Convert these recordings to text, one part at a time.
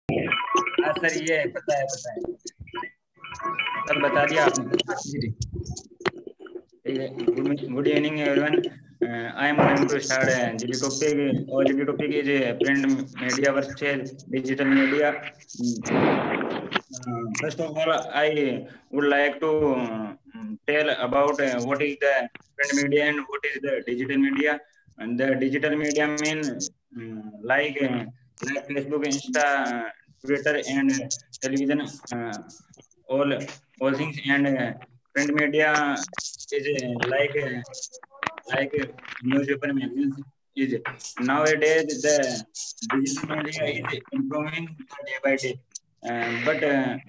हाँ सर, ये पता है सर, बता दिया आपने। जी जी। Good evening, everyone. I am going to start the topic. Or the topic is print media versus digital media. First of all, I would like to tell about what is the print media and what is the digital media. And the digital media mean like Facebook, Insta, Twitter, and television. All all things, and print media is like newspaper, magazines is nowadays the digital media is improving day by day. But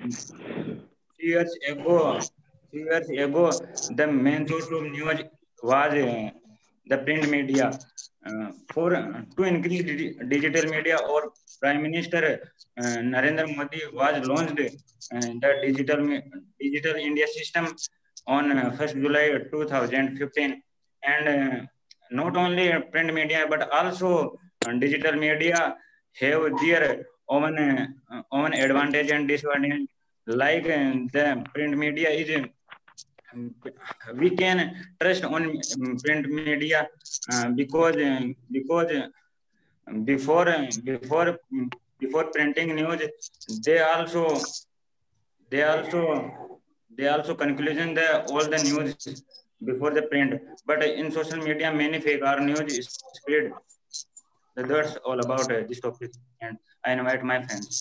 few years ago, the main source of news was the print media. To increase digital media, or Prime Minister Narendra Modi was launched the digital India system on 1st July 2015. And not only print media but also digital media have their own advantage and disadvantage. Like the print media is we can trust on print media because before before before printing news, they also they also they also conclusion the all the news before the print. But in social media, many fake or news is spread. That's all about this topic, and I invite my friends.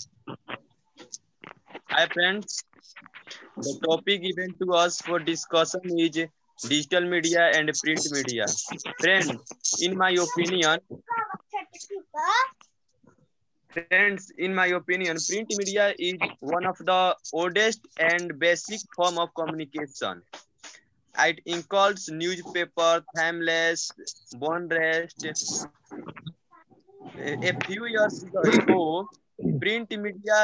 Hi friends, the topic given to us for discussion is digital media and print media. Friends, in my opinion, print media is one of the oldest and basic form of communication. It includes newspaper, timeless, bond rest. A few years ago, print media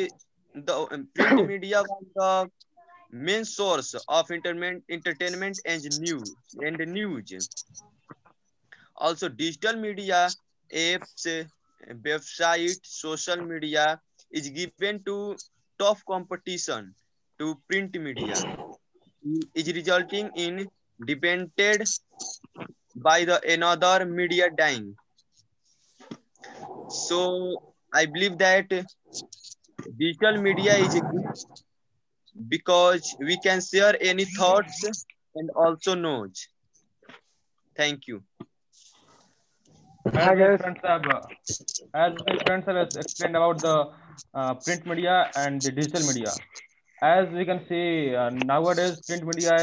was the main source of entertainment and news. Also, digital media, apps, website, social media is given to tough competition to print media, is resulting in depended by the another media dying. So I believe that digital media is good because we can share any thoughts and also knowledge. Thank you. As my friends have explained about the print media and the digital media. As we can see, nowadays print media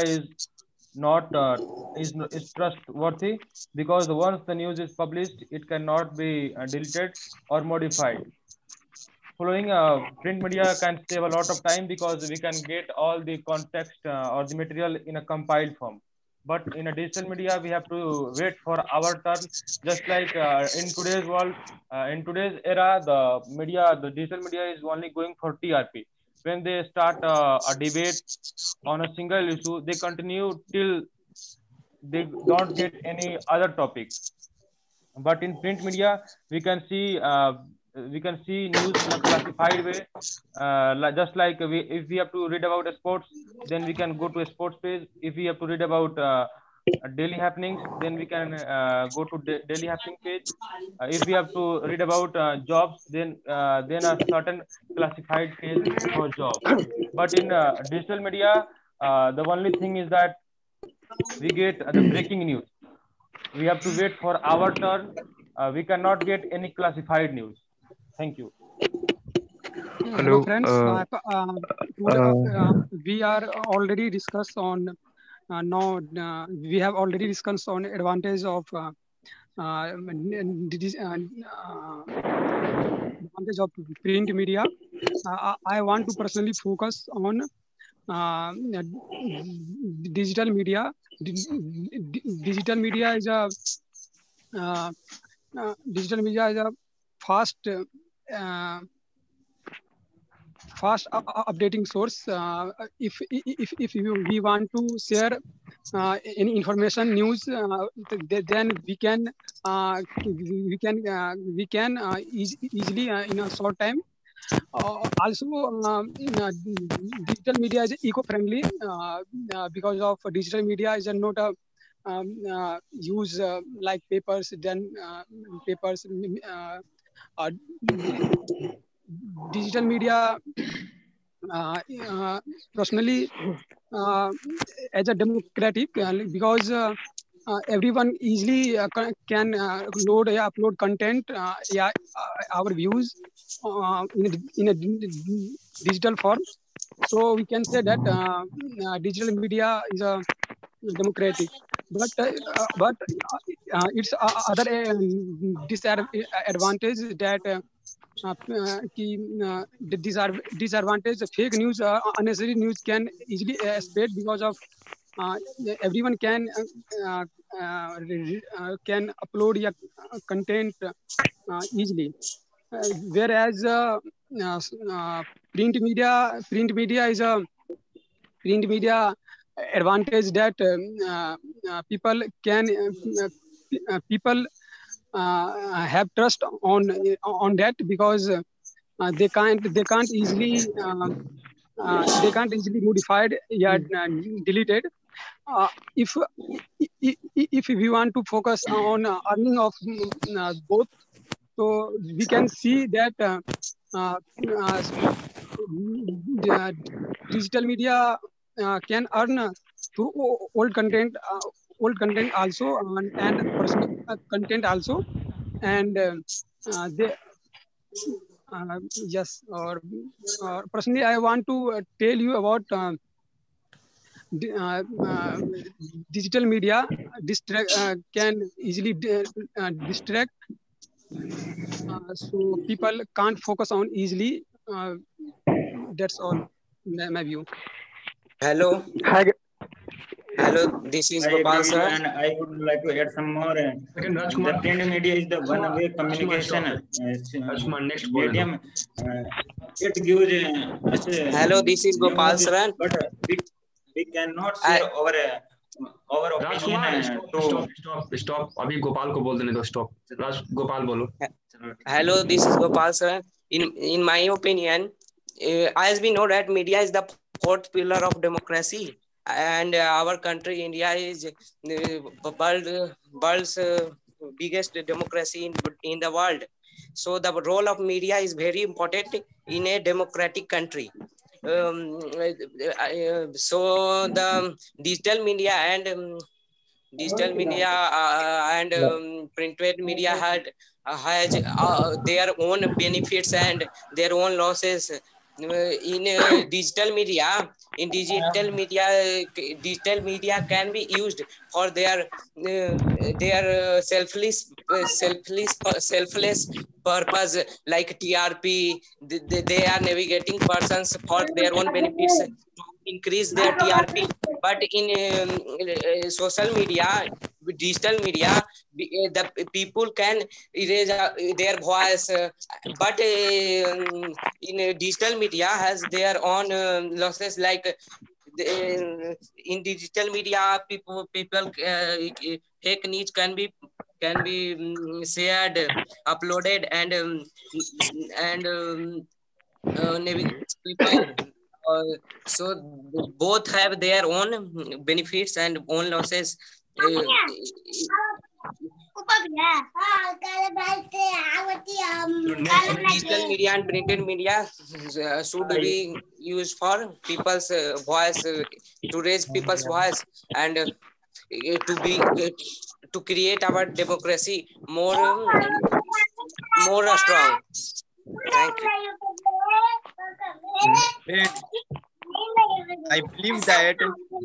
is trustworthy, because once the news is published, it cannot be deleted or modified. Following print media can save a lot of time, because we can get all the context or the material in a compiled form. But in a digital media, we have to wait for our turn. Just like in today's world, in today's era, the digital media is only going for TRP. When they start a debate on a single issue, they continue till they don't get any other topic. But in print media, we can see news in a classified way. Just like if we have to read about sports, then we can go to a sports page. If we have to read about daily happenings, then we can go to daily happening page. If we have to read about jobs, then a certain classified page for job. But in digital media, the only thing is that we get the breaking news. We have to wait for our turn. We cannot get any classified news. Thank you. Hello friends. We are already discussed on we have already discussed on advantage of advantage of print media. I want to personally focus on digital media. Digital media is a fast updating source. If we want to share any information, news, then we can easily in a short time Also, digital media is eco-friendly because of digital media is not a use like papers. Then papers. Uh, Digital media personally as a democratic because everyone easily can load upload content yeah our views in a digital form, so we can say that digital media is a democratic, but it's other disadvantage that these are disadvantage. Fake news, unnecessary news can easily spread because of uh, everyone can upload your content easily. Whereas print media is a print media advantage that people can people have trust on that because they can't easily they can't easily modified yeah deleted. If if we want to focus on earning of both, so we can see that uh, uh, digital media can earn through old content also and personal content also, and they yes or personally I want to tell you about di- uh, uh, digital media can easily distract, so people can't focus on easily. That's all my view. Hello, Hi, hello. This is I agree Gopal with you, sir. and I would like to add some more. Second, The Rajkumar. print media is the one-way Rajkumar, communication stop it. Rajkumar, next बोलने दो. medium. It gives us Hello, this is Gopal news, sir. but we cannot I, share our opinion Rajkumar to. Stop अभी गोपाल को बोल देने दो. Stop. राज गोपाल बोलो. hello, this is Gopal sir. In my opinion, as we know that media is the fourth pillar of democracy, and our country India is world's biggest democracy in the world. So the role of media is very important in a democratic country. So the digital media and printed media has their own benefits and their own losses. In digital media, digital media can be used for their selfless purpose, like TRP. They are navigating persons for their own benefits to increase their TRP. But in social media, digital media, the people can erase their voice, but in digital media has their own losses, like in digital media people fake news can be shared, uploaded, and people. So both have their own benefits and own losses. Digital media and printed media should be used for people's voice, to raise people's voice, and to create our democracy more strong. Thank you. I believe that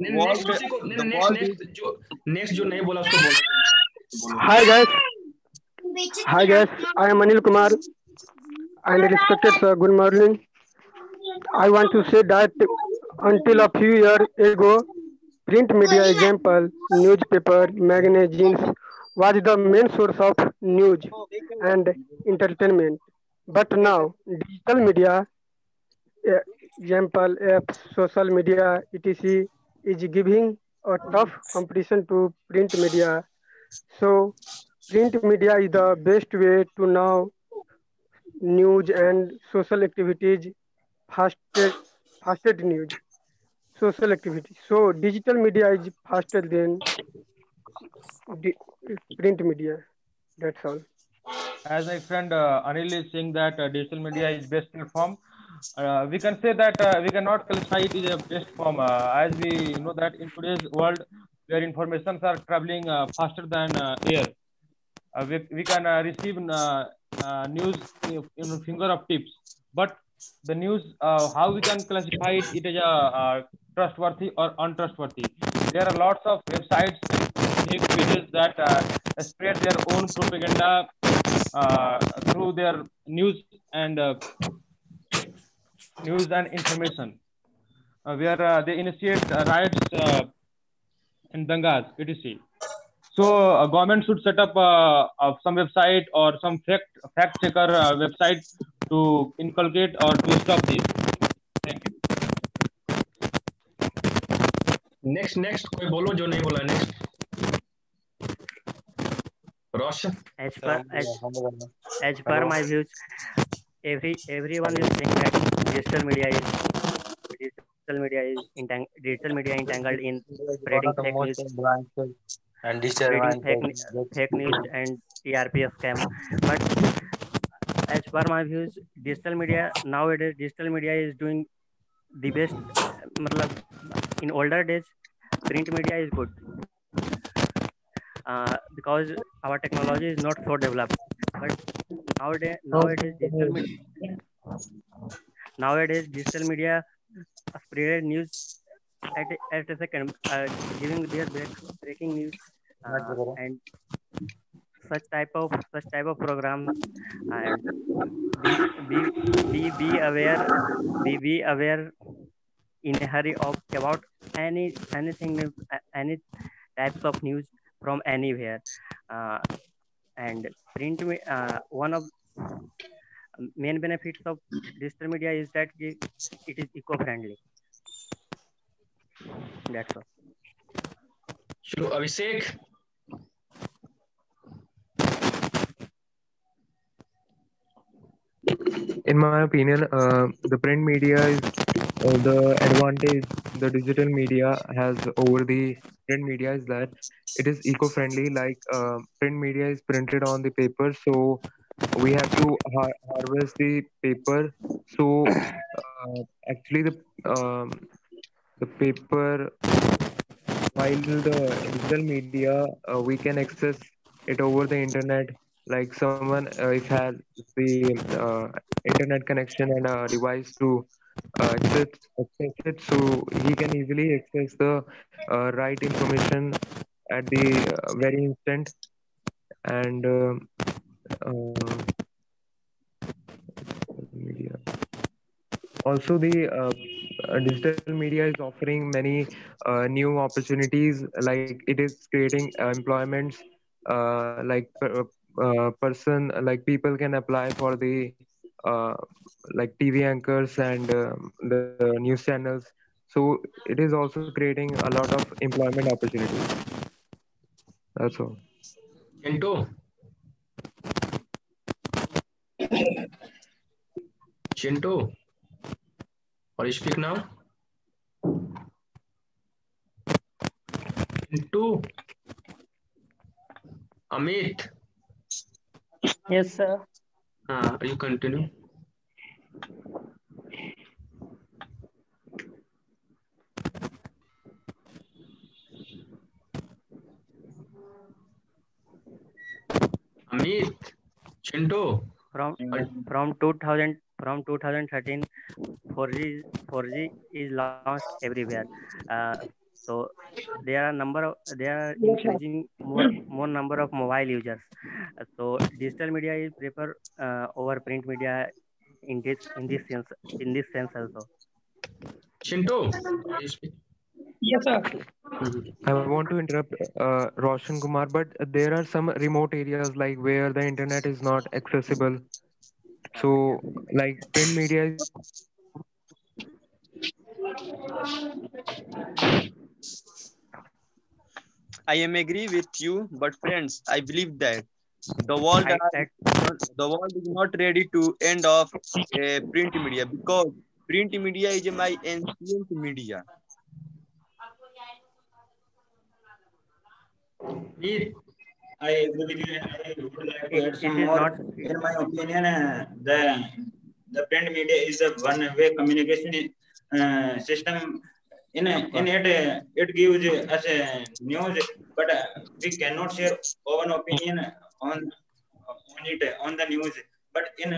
next जो नहीं बोला उसको बोलो. hi guys. Hi guys. I am Anil Kumar and respected sir. Good morning. I want to say that until a few years ago, print media example, newspaper, magazines was the main source of news and entertainment. But now, digital media, example, apps, social media, etc., is giving a tough competition to print media. So, print media is the best way to now news and social activities, fastest news, social activity. So digital media is faster than the print media. That's all. As my friend Anil is saying that digital media is best platform, we can say that we cannot classify it as a best form, as we know that in today's world where informations are traveling faster than air, we can receive news in a finger of tips. But the news, how we can classify it, it is trustworthy or untrustworthy. There are lots of websites and fake pages that spread their own propaganda through their news and information, where they initiate riots and dangas, etc. So government should set up some website or some fact checker website to inculcate or to stop this. Thank you. Next कोई बोलो जो नहीं बोला next Roshan as per my views, everyone is saying that digital media entangled in spreading fake news and fake news and TRP scam. But as per my views, nowadays digital media is doing the best. In older days, print media is good because our technology is not so developed. But nowadays digital media spread news at a second, giving their breaking news and such type of program. And be aware in a hurry about anything, any types of news from anywhere. And one of main benefits of digital media is that it is eco-friendly. That's all. Sure, Abhishek. In my opinion, the print media is the advantage the digital media has over the print media is that it is eco-friendly. Like print media is printed on the paper, so we have to harvest the paper. So actually, the paper, while the digital media, we can access it over the internet. Like someone, if has the internet connection and a device to access it, so he can easily access the right information at the very instant. And media. Also, the digital media is offering many new opportunities. Like it is creating employments. Person, like people can apply for the like TV anchors and the news channels. So it is also creating a lot of employment opportunities. That's all. Chintu, or you speak now? Chintu, Amit. Yes, sir. You continue. Amit, Chintu. From 2013, 4G is launched everywhere. So there are increasing more number of mobile users. So digital media is prefer over print media in this sense also. Chintu. Yes, sir. I want to interrupt Roshan Kumar, but there are some remote areas like where the internet is not accessible. So, like print media is. I am agree with you, but friends, I believe that The world I the world is not ready to end of print media because print media is my ancient media. I agree with you, and I would like to add it some is more. not. In my opinion, the print media is the one-way communication system. In it, it gives us news, but we cannot share our opinion on it on the news. But in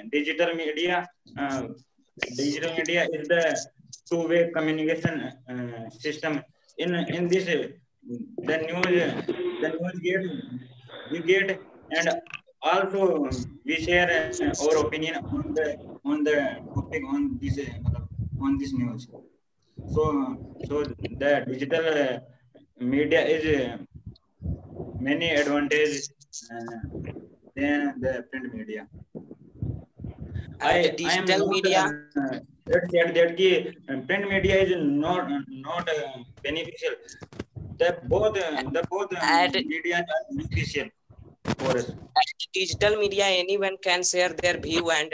digital media is the two-way communication system. In this, the news we get, and also we share our opinion on the topic on this news. So the digital media is many advantage than the print media. I At am digital not media, said that ki print media is not beneficial. The both at media are beneficial for us. digital media, anyone can share their view, and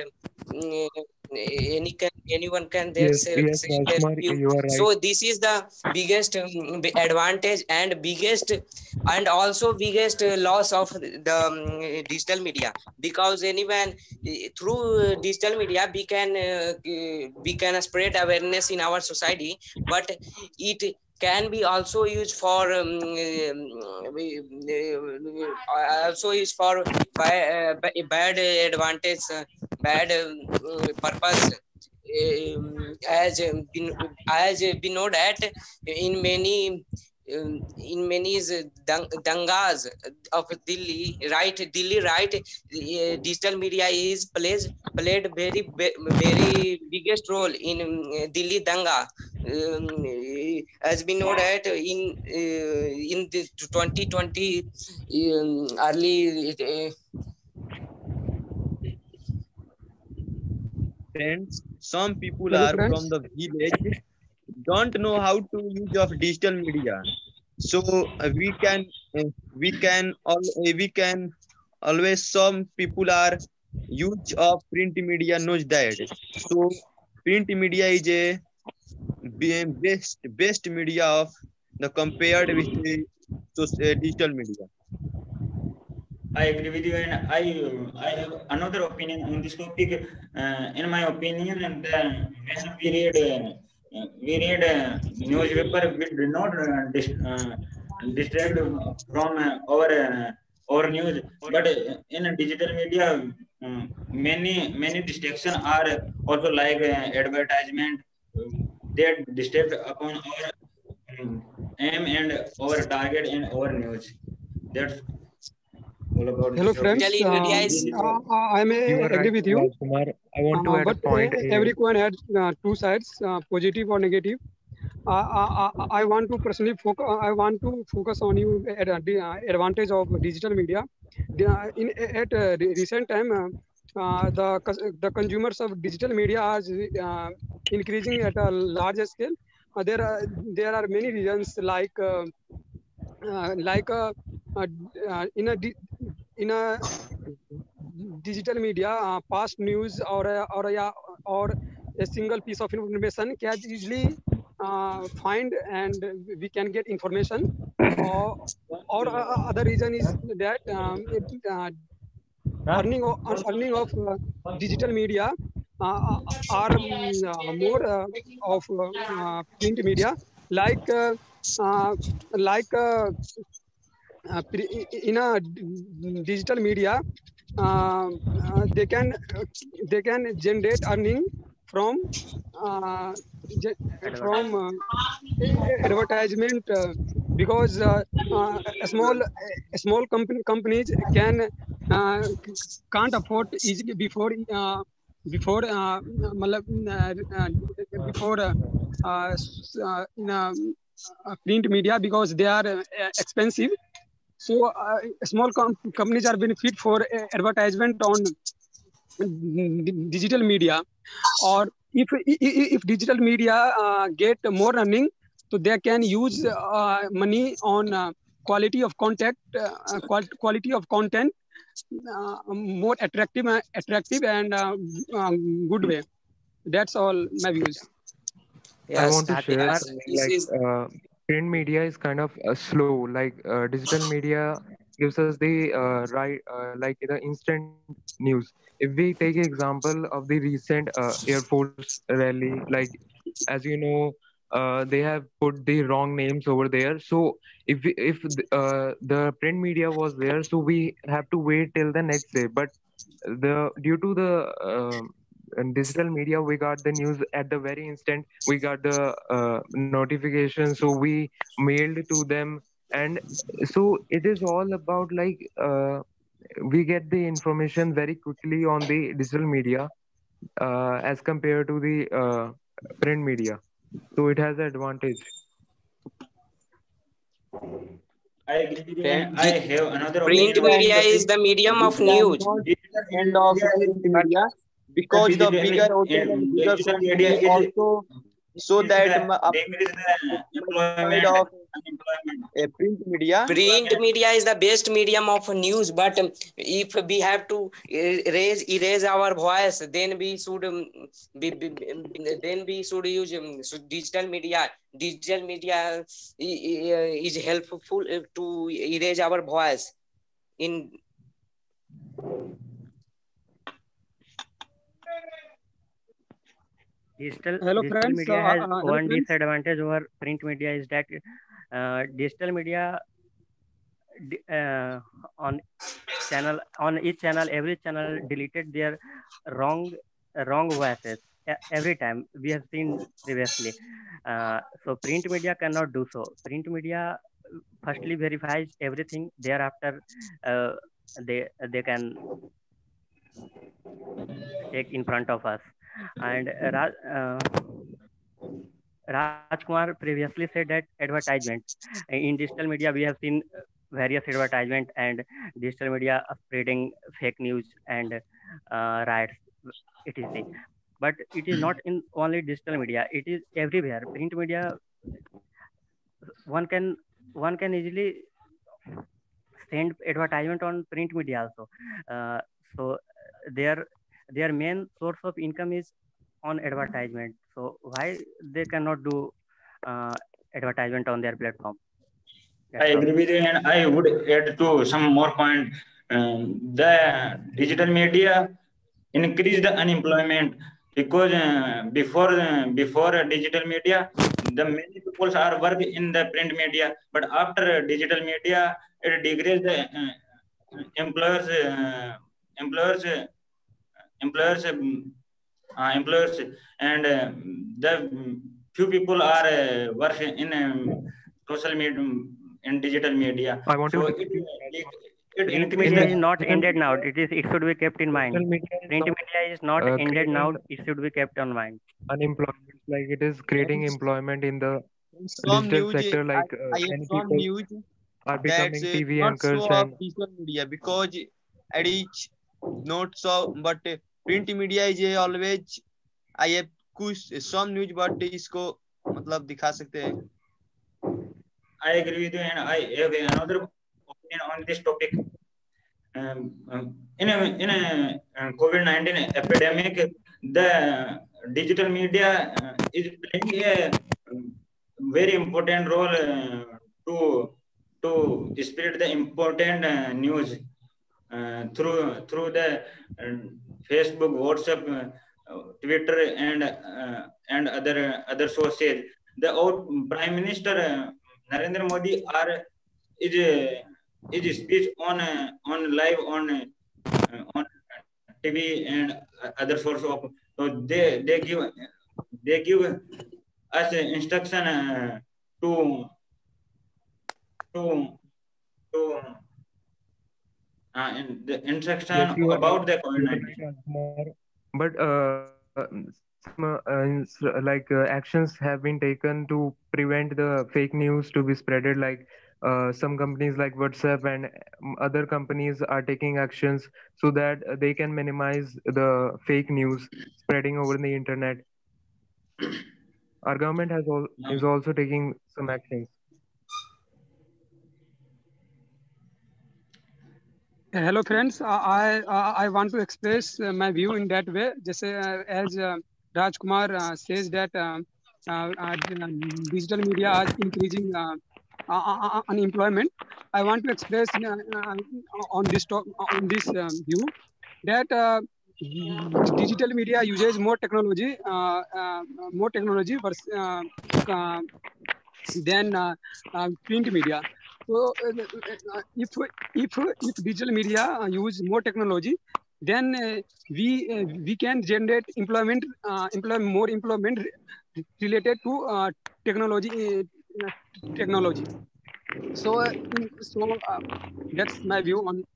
anyone can Yes, share yes, their Rajkumar, view. you are right. So this is the biggest advantage and biggest loss of the digital media, because anyone through digital media we can spread awareness in our society, but it can be also used for also used for bad advantage, bad purpose. As we know that in many dangas of Delhi, right, digital media is played very biggest role in Delhi danga. As we know that in the 2020 early Friends, some people Hello, are from friends. the village don't know how to use of digital media. So we can always, some people are use of print media knows that. So print media is a best media of the compared with the digital media. I agree with you, and I have another opinion on this topic. In my opinion, and when we read newspaper, we do not distract from our news. But in digital media, many distraction are also like advertisement. They distract upon our aim and our target and our news. That's all about Hello, this topic. friends. digital media is I may You are agree right, with you, Rajkumar. I want to add a but point. every coin has two sides, positive or negative. I want to personally focus. I want to focus on you at the advantage of digital media. At recent time, the consumers of digital media are increasing at a larger scale. There are many reasons like in a digital media, past news or a single piece of information can easily find, and we can get information. Or other reason is that earning of digital media are more of print media, like uh, uh, like in a digital media, uh, they can generate earning from uh, from advertisement, because small companies can't afford easily before matlab, before in print media, because they are expensive. So small companies are benefit for advertisement on digital media. Or if digital media get more running, so they can use money on quality of content, more attractive and good way. That's all my views. I Yes, want to share yes. something This like is print media is kind of slow. Like digital media gives us the right, like the instant news. If we take example of the recent Air Force rally, like as you know, they have put the wrong names over there. So if the print media was there, so we have to wait till the next day. But the due to the digital media, we got the news at the very instant. We got the notification, so we mailed to them. And so it is all about like we get the information very quickly on the digital media as compared to the print media, so it has an advantage. I agree with you, and I Friend, have another print opinion on this media and topic. is the medium we of cannot news. Digital end of media is print media the because the digital, bigger hotel and bigger digital shop media will is also so decrease that the decrease the side employment of unemployment a print media. Print employment. media is the best medium of news, but if we have to erase our voice, then we should then we should use digital media. Digital media is helpful to erase our voice in. Hello, digital friends. media has Hello, one friends. disadvantage over print media is that digital media uh, on on each channel, every channel deleted their wrong wrong voices every time. We have seen previously. So print media cannot do so. Print media firstly verifies everything, thereafter uh, they can take in front of us. And Rajkumar previously said that advertisement in digital media we have seen various advertisement, and digital media spreading fake news and riots, etc. But it is not in only digital media; it is everywhere. Print media, one can one can easily send advertisement on print media also. So their their main source of income is on advertisement. So why they cannot do uh, advertisement on their platform? I That's all. agree with you, and I would add to some more point. The digital media increase the unemployment because before digital media, the many people are work in the print media, but after digital media, it decrease the employers employers employers employers, and the few people are work in social media in digital media, I want to so disagree with it Print increase media in the is not digital ended now. media. It should be kept in mind. Digital media is Print not media is not ended creating now. It should be kept on mind. unemployment, like it is creating And employment in the some digital news, sector. Like I have many some people news are that's becoming TV not so anchors, of and digital media because it is not so, but print media is always. I have कुछ some news but इसको मतलब दिखा सकते हैं. I agree with you, and I have another opinion on this topic. In a COVID-19 epidemic, the digital media is playing a very important role to to spread the important news through the Facebook, WhatsApp, Twitter, and other sources. Our Prime Minister Narendra Modi is is speech on live on TV and other source of, so they give us instruction to to to the instruction yes, you are about the you are COVID-19. right, Rajkumar. But like actions have been taken to prevent the fake news to be spreaded. Like some companies like WhatsApp and other companies are taking actions so that they can minimize the fake news spreading over the internet. Our government is also taking some actions. Hello friends, I want to express my view in that way. Just as Raj Kumar says that digital media is increasing unemployment. I want to express on this view that digital media uses more technology than print media. So if digital media use more technology, then we can generate more employment related to technology. So that's my view on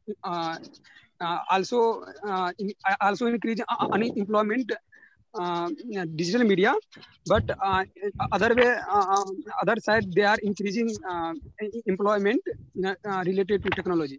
also increase unemployment digital media, but other side they are increasing employment related to technology.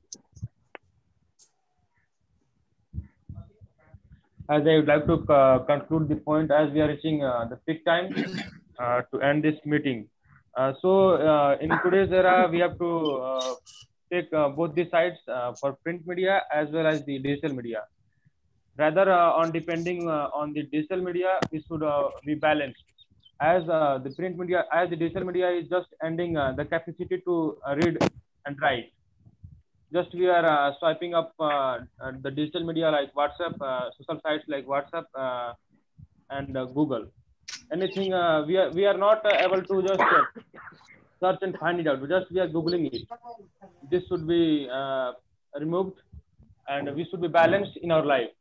As I would like to conclude the point, as we are reaching the peak time to end this meeting. In today's era, we have to take both the sides for print media as well as the digital media. Rather, on depending on the digital media, we should be balanced. As the print media, as the digital media is just ending the capacity to read and write. Just we are swiping up the digital media like WhatsApp, social sites like WhatsApp and Google. Anything we are not able to just search and find it out. Just we are Googling it. This should be removed, and we should be balanced in our life.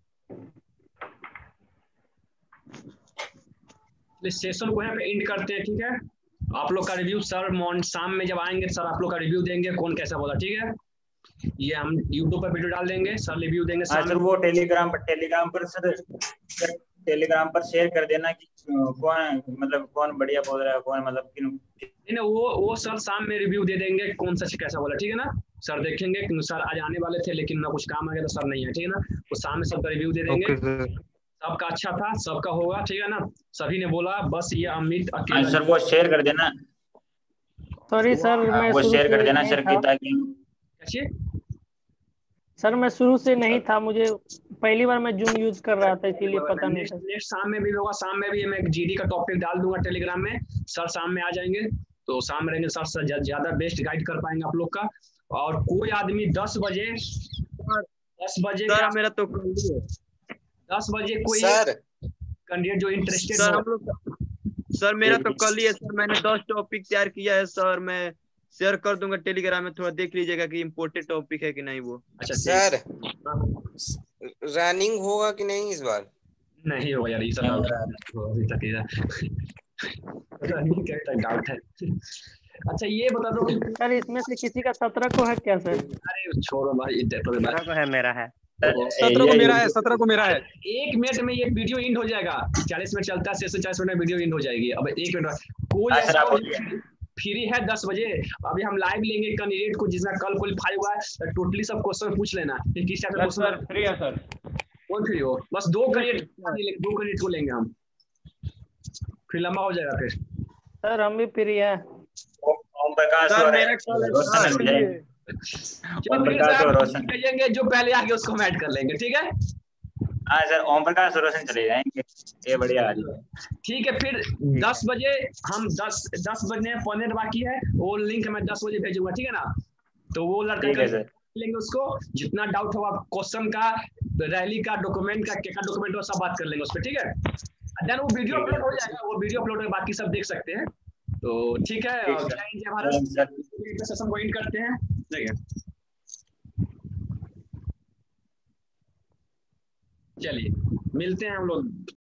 इस session को यहाँ पे and करते हैं, ठीक है। आप लोग का रिव्यू सर शाम में जब आएंगे सर आप लोग का रिव्यू देंगे कौन कैसा बोला, ठीक है। ये हम यूट्यूब पर वीडियो डाल देंगे, सर रिव्यू देंगे। सर वो टेलीग्राम पर सर टेलीग्राम पर शेयर कर देना कि कौन मतलब कौन बढ़िया बोल रहा है, कौन मतलब नहीं वो सर शाम में रिव्यू दे देंगे कौन सा कैसा बोला, ठीक है ना। सर देखेंगे सर आज आने वाले थे लेकिन ना कुछ काम आ गया तो सर नहीं है, ठीक है ना। वो शाम में सबका रिव्यू दे देंगे। सबका अच्छा था, सबका होगा, ठीक है ना। सभी ने बोला बस ये अमित अकेला। सर वो शेयर कर देना। सॉरी सर मैं वो शेयर कर देना सर की ताकि सर मैं शुरू से नहीं था, मुझे पहली बार मैं जूम यूज कर रहा था इसीलिए पता नहीं था। नेक्स्ट शाम में भी होगा, शाम में भी मैं जीडी का टॉपिक डाल दूंगा टेलीग्राम में। सर शाम में आ जाएंगे तो शाम में रहेंगे, सर ज्यादा बेस्ट गाइड कर पाएंगे आप लोग का। और कोई आदमी 10 बजे मेरा तो 10 बजे कोई कैंडिडेट जो इंटरेस्टेड सर मेरा तो कल ही है सर। मैंने 10 टॉपिक तैयार किया है सर, मैं शेयर कर दूंगा टेलीग्राम में, थोड़ा देख लीजिएगा कि इम्पोर्टेंट टॉपिक है कि नहीं वो। अच्छा सर रनिंग होगा कि नहीं इस बार? नहीं होगा यार, इस डाउट है। अच्छा ये बता दो सर इसमें से किसी का 17 को है क्या सर? अरे छोड़ो भाई, 17 को है, मेरा है। 17 को मेरा है, 17 को मेरा है। 1 मिनट में ये वीडियो एंड हो जाएगा। 40 मिनट चलता है, 40 मिनट में वीडियो एंड हो जाएगी। अब 1 मिनट कोई फ्री है 10 बजे। अभी हम लाइव लेंगे कैंडिडेट को जिसका कल क्वालिफाई हुआ है, टोटली सब क्वेश्चन पूछ लेना कि किस टाइप का क्वेश्चन फ्री है सर। कौन फ्री हो? बस 2 कैंडिडेट को लेंगे हम, फिर लंबा हो जाएगा। फिर सर हम भी फ्री है। ओम प्रकाश भेजेंगे, जो पहले आगे उसको ऐड कर लेंगे, ठीक है। हाँ सर ओम प्रकाश रोशन चले जाएंगे, ये बढ़िया आ रही है। ठीक है फिर 10 बजे हम 10 बजने 15 बाकी है, वो लिंक मैं 10 बजे भेजूंगा, ठीक है ना। तो वो लड़का लेंगे उसको, जितना डाउट होगा क्वेश्चन का, रैली का, डॉक्यूमेंट का, क्या डॉक्यूमेंट सब बात कर लेंगे उस पर, ठीक है। देन वो वीडियो अपलोड हो जाएगा, वो वीडियो अपलोड है, बाकी सब देख सकते हैं। तो ठीक है, हमारा सेशन को एंड करते हैं, ठीक है। चलिए मिलते हैं हम लोग।